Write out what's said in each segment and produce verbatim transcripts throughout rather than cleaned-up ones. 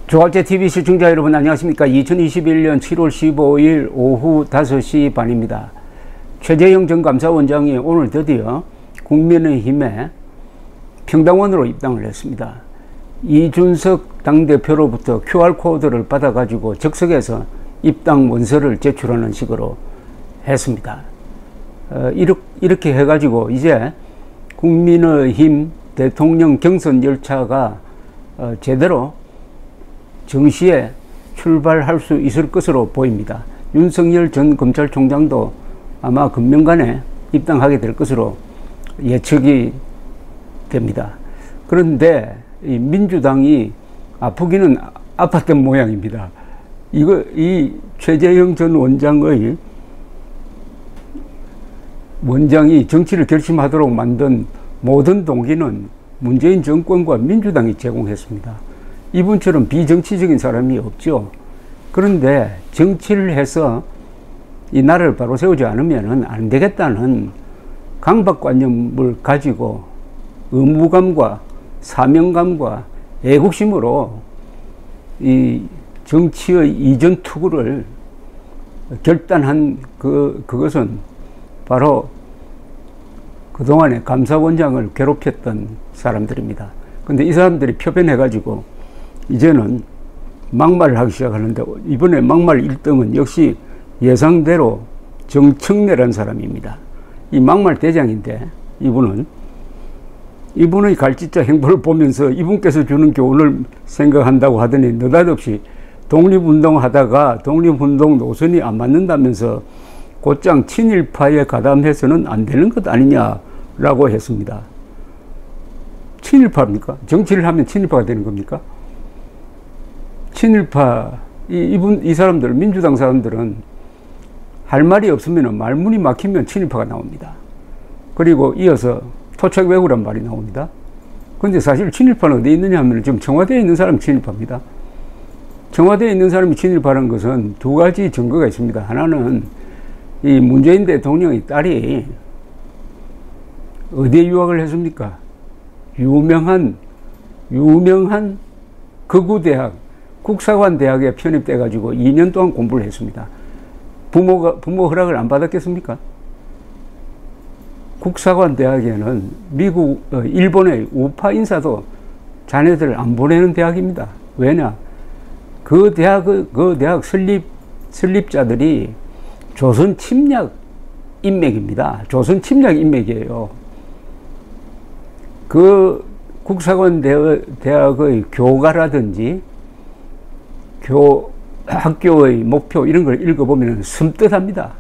조합제티비 시청자 여러분 안녕하십니까. 이천이십일 년 칠월 십오일 오후 다섯 시 반입니다. 최재형 전 감사원장이 오늘 드디어 국민의힘에 평당원으로 입당을 했습니다. 이준석 당대표로부터 큐알코드를 받아가지고 즉석에서 입당 원서를 제출하는 식으로 했습니다. 어, 이렇게, 이렇게 해가지고 이제 국민의힘 대통령 경선 열차가 어, 제대로 정시에 출발할 수 있을 것으로 보입니다. 윤석열 전 검찰총장도 아마 금명간에 입당하게 될 것으로 예측이 됩니다. 그런데 이 민주당이 아프기는 아팠던 모양입니다. 이거 이 최재형 전 원장의 원장이 정치를 결심하도록 만든 모든 동기는 문재인 정권과 민주당이 제공했습니다. 이분처럼 비정치적인 사람이 없죠. 그런데 정치를 해서 이 나라를 바로 세우지 않으면 안 되겠다는 강박관념을 가지고 의무감과 사명감과 애국심으로 이 정치의 이전 투구를 결단한 그, 그것은 바로 그동안에 감사원장을 괴롭혔던 사람들입니다. 근데 이 사람들이 표변해가지고 이제는 막말을 하기 시작하는데 이번에 막말 일 등은 역시 예상대로 정청래라는 사람입니다. 이 막말 대장인데 이분은 이분의 갈짓자 행보를 보면서 이분께서 주는 교훈을 생각한다고 하더니 느닷없이 독립운동 하다가 독립운동 노선이 안 맞는다면서 곧장 친일파에 가담해서는 안 되는 것 아니냐라고 했습니다. 친일파입니까? 정치를 하면 친일파가 되는 겁니까? 친일파, 이, 이분, 이 사람들, 민주당 사람들은 할 말이 없으면 말문이 막히면 친일파가 나옵니다. 그리고 이어서 토착외구란 말이 나옵니다. 근데 사실 친일파는 어디에 있느냐 하면 지금 청와대에 있는 사람이 친일파입니다. 청와대에 있는 사람이 친일파라는 것은 두 가지 증거가 있습니다. 하나는 이 문재인 대통령의 딸이 어디에 유학을 했습니까? 유명한, 유명한 극우대학, 국사관 대학에 편입돼가지고 이 년 동안 공부를 했습니다. 부모가, 부모 허락을 안 받았겠습니까? 국사관 대학에는 미국, 어, 일본의 우파 인사도 자녀들을 안 보내는 대학입니다. 왜냐? 그 대학, 그 대학 설립, 설립자들이 조선 침략 인맥입니다. 조선 침략 인맥이에요. 그 국사관 대학, 대학의 교가라든지 교, 학교의 목표 이런 걸 읽어보면 섬뜩합니다.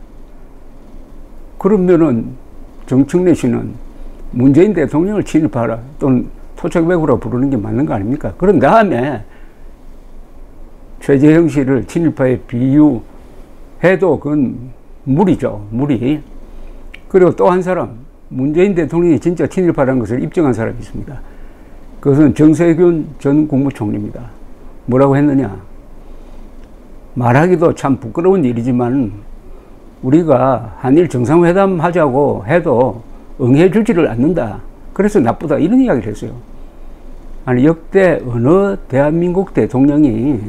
그러면은 정청래 씨는 문재인 대통령을 친일파라 또는 토착외구라 부르는 게 맞는 거 아닙니까? 그런 다음에 최재형 씨를 친일파에 비유해도 그건 무리죠. 무리. 그리고 또 한 사람, 문재인 대통령이 진짜 친일파라는 것을 입증한 사람이 있습니다. 그것은 정세균 전 국무총리입니다. 뭐라고 했느냐? 말하기도 참 부끄러운 일이지만 우리가 한일 정상회담 하자고 해도 응해주지를 않는다. 그래서 나쁘다. 이런 이야기를 했어요. 아니 역대 어느 대한민국 대통령이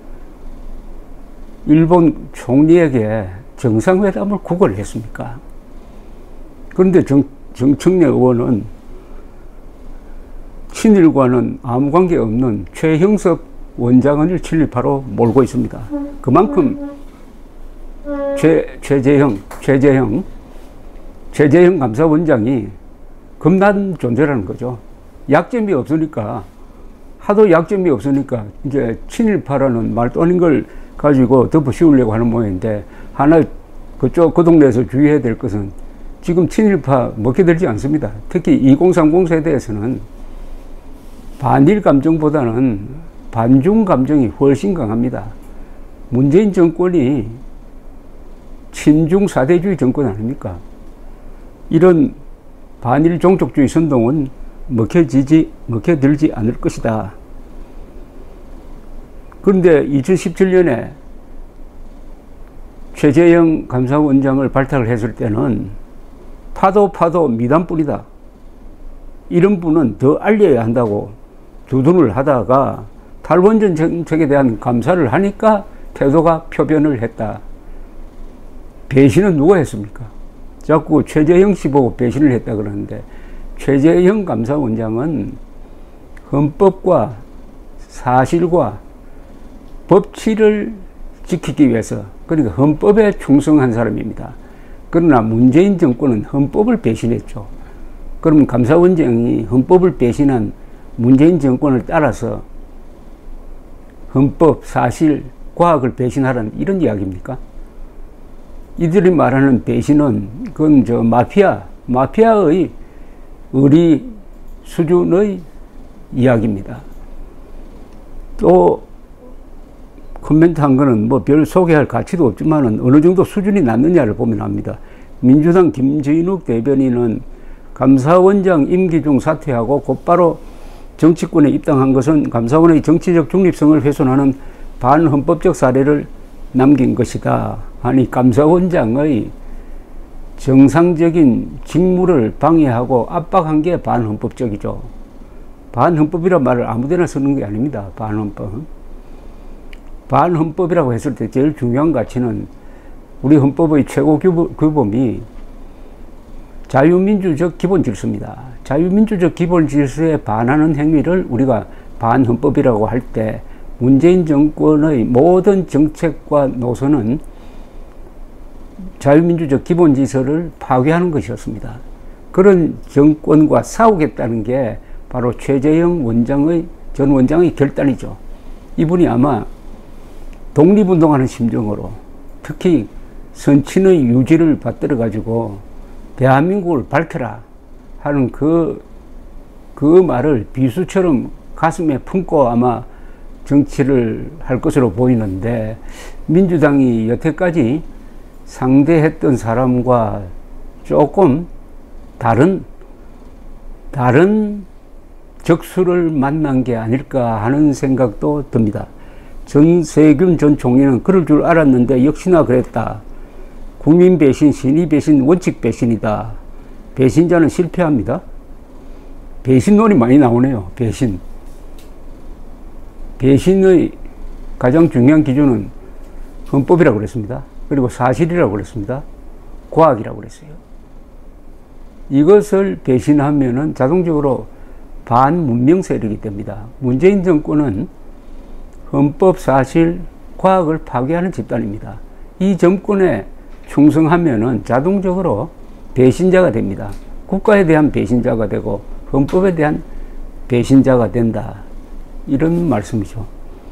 일본 총리에게 정상회담을 구걸을 했습니까? 그런데 정, 정청래 의원은 친일과는 아무 관계 없는 최형섭 원장을 친일파로 몰고 있습니다. 그만큼 최, 최재형, 최재형, 최재형 감사원장이 겁난 존재라는 거죠. 약점이 없으니까, 하도 약점이 없으니까 이제 친일파라는 말도 아닌 걸 가지고 덮어 씌우려고 하는 모양인데, 하나 그쪽 그 동네에서 주의해야 될 것은 지금 친일파 먹혀들지 않습니다. 특히 이공삼공 세대에서는 반일 감정보다는 반중 감정이 훨씬 강합니다. 문재인 정권이 친중 사대주의 정권 아닙니까? 이런 반일 종족주의 선동은 먹혀지지, 먹혀들지 않을 것이다. 그런데 이천십칠 년에 최재형 감사원장을 발탁을 했을 때는 파도 파도 미담뿐이다. 이런 분은 더 알려야 한다고 두둔을 하다가 탈원전 정책에 대한 감사를 하니까 태도가 표변을 했다. 배신은 누가 했습니까? 자꾸 최재형 씨 보고 배신을 했다 그러는데, 최재형 감사원장은 헌법과 사실과 법치를 지키기 위해서, 그러니까 헌법에 충성한 사람입니다. 그러나 문재인 정권은 헌법을 배신했죠. 그러면 감사원장이 헌법을 배신한 문재인 정권을 따라서 헌법, 사실, 과학을 배신하라는 이런 이야기입니까? 이들이 말하는 배신은 그건 저 마피아, 마피아의 의리 수준의 이야기입니다. 또 코멘트 한 거는 뭐 별 소개할 가치도 없지만은 어느 정도 수준이 낮느냐를 보면 압니다. 민주당 김진욱 대변인은 감사원장 임기 중 사퇴하고 곧바로 정치권에 입당한 것은 감사원의 정치적 중립성을 훼손하는 반헌법적 사례를 남긴 것이다. 아니, 감사원장의 정상적인 직무를 방해하고 압박한 게 반헌법적이죠. 반헌법이란 말을 아무데나 쓰는 게 아닙니다. 반헌법. 반헌법이라고 했을 때 제일 중요한 가치는 우리 헌법의 최고 규범이 자유민주적 기본 질서입니다. 자유민주적 기본 질서에 반하는 행위를 우리가 반헌법이라고 할 때 문재인 정권의 모든 정책과 노선은 자유민주적 기본 질서를 파괴하는 것이었습니다. 그런 정권과 싸우겠다는 게 바로 최재형 원장의, 전 원장의 결단이죠. 이분이 아마 독립운동하는 심정으로, 특히 선친의 유지를 받들어 가지고 대한민국을 밝혀라 하는 그, 그 말을 비수처럼 가슴에 품고 아마 정치를 할 것으로 보이는데, 민주당이 여태까지 상대했던 사람과 조금 다른, 다른 적수를 만난 게 아닐까 하는 생각도 듭니다. 전세균 전 총리는 그럴 줄 알았는데 역시나 그랬다. 국민 배신, 신의 배신, 원칙 배신이다. 배신자는 실패합니다. 배신론이 많이 나오네요. 배신. 배신의 가장 중요한 기준은 헌법이라고 그랬습니다. 그리고 사실이라고 그랬습니다. 과학이라고 그랬어요. 이것을 배신하면은 자동적으로 반문명 세력이 됩니다. 문재인 정권은 헌법, 사실, 과학을 파괴하는 집단입니다. 이 정권에 충성하면은 자동적으로 배신자가 됩니다. 국가에 대한 배신자가 되고 헌법에 대한 배신자가 된다. 이런 말씀이죠.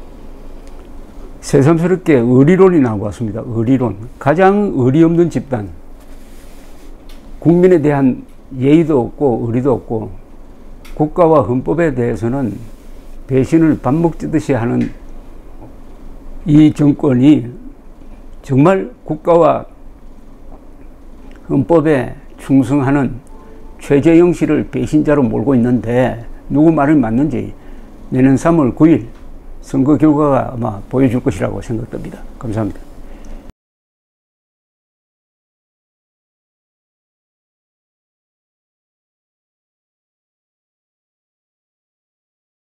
새삼스럽게 의리론이 나오고 왔습니다. 의리론. 가장 의리 없는 집단. 국민에 대한 예의도 없고 의리도 없고 국가와 헌법에 대해서는 배신을 밥 먹듯이 하는 이 정권이 정말 국가와 헌법에 충성하는 최재형 씨를 배신자로 몰고 있는데, 누구 말이 맞는지 내년 삼월 구일 선거 결과가 아마 보여줄 것이라고 생각됩니다. 감사합니다.